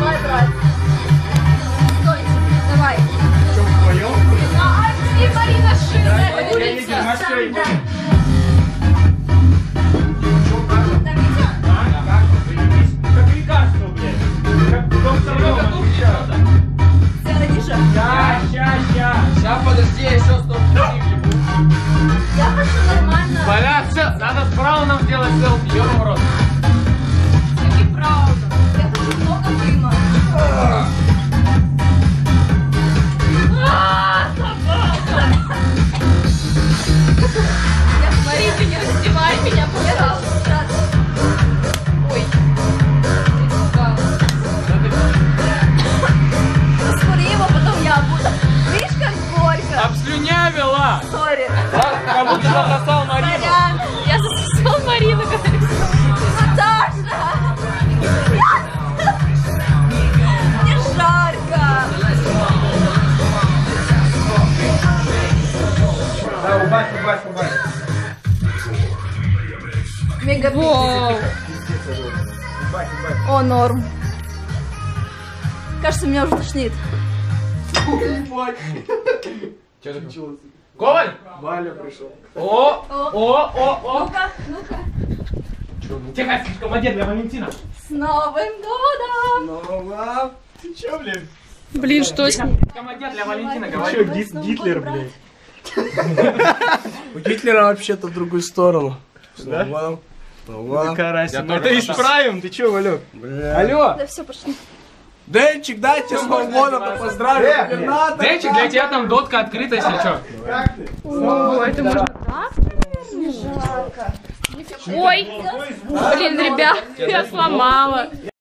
Давай, брат. Стойте, давай. Что, вдвоем? И Марина Шина. Как лекарство, блядь. Как доктор Рома. Сейчас, подожди, я еще 100 Я хочу нормально. Валя, все, надо справа нам сделать селфи, ёбаный в рот. Таки правда. Я хочу много дыма. Смотрите, не раздевай меня, пожалуйста. Ой. Посмотри его, потом я буду. Видишь, как горько? Обслюнявила! Сори. Как будто засосал Марину. Я засосал Марину, говорю. Наташа! Мне жарко. Да, убавь. Мега Воу. О, норм. Кажется, меня уже тошнит. Коваль! Валя пришел. О! Ну-ка, ну-ка. Тихо, командир для Валентина. С Новым годом! Нова. Ты чё, блин? Блин, что с ним? Командир для Валентина, Чё, говори. Гитлер, блядь? У Гитлера вообще-то в другую сторону. Да? Какая разница? Ну это исправим, ты чё, Валек? Алло! Да все, пошли. Денчик, дайте с Новым годом, поздравим. Денчик, для тебя там дотка открыта, если что. О, это можно так? Жарко. Ой, блин, ребят, я сломала.